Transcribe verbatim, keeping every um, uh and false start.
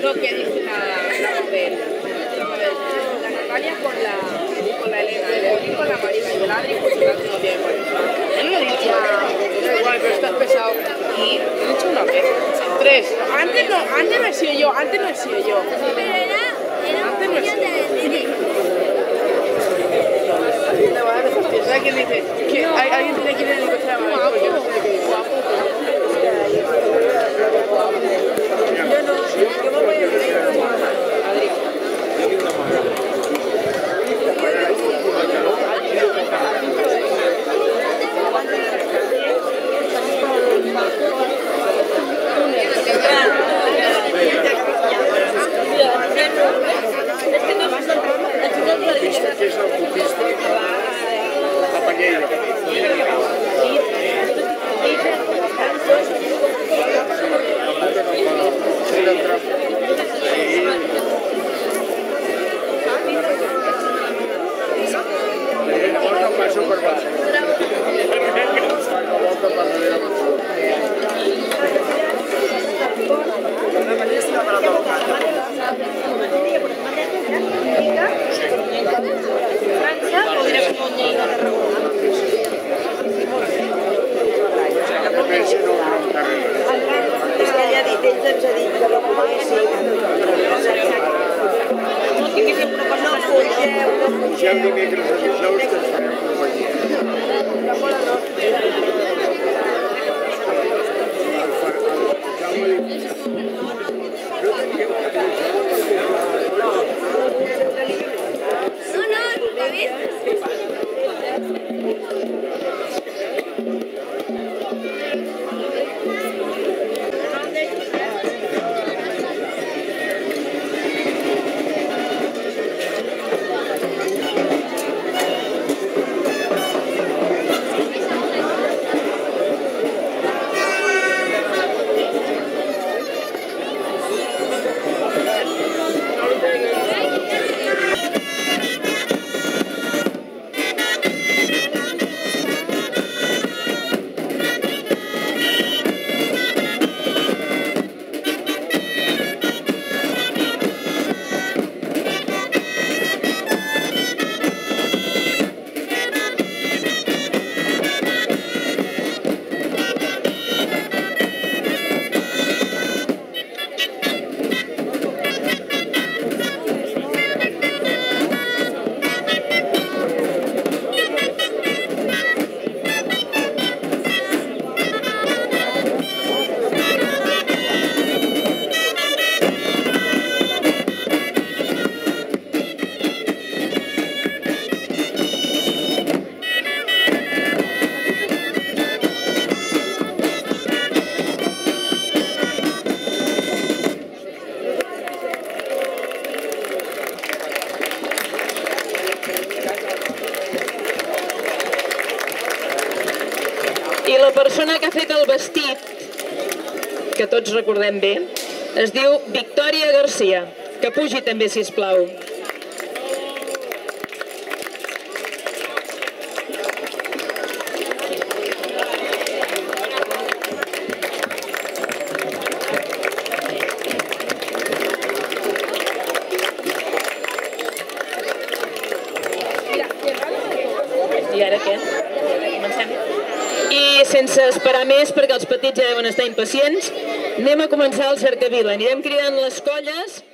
lo que dice la Mabel. La Natalia con la Elena, el Eugene con la Marina y el Adri con el otro tiempo. Él lo decía, da igual, pero estás pesado. Y lo he dicho una vez. Tres. Antes no, antes no he sido yo, antes no he sido yo. Pero era, era un poquillo de... ¿Sabes quién dice? Que alguien tiene que ir en el coche de la Mabel porque no sé de qué. Guapo. Yo no, yo me voy a ir a Adri. I la persona que ha fet el vestit, que tots recordem bé, es diu Victòria Garcia. Que pugi també, sisplau. I ara què? Comencem? I sense esperar més, perquè els petits ja deuen estar impacients, anem a començar el cercavila. Anirem cridant les colles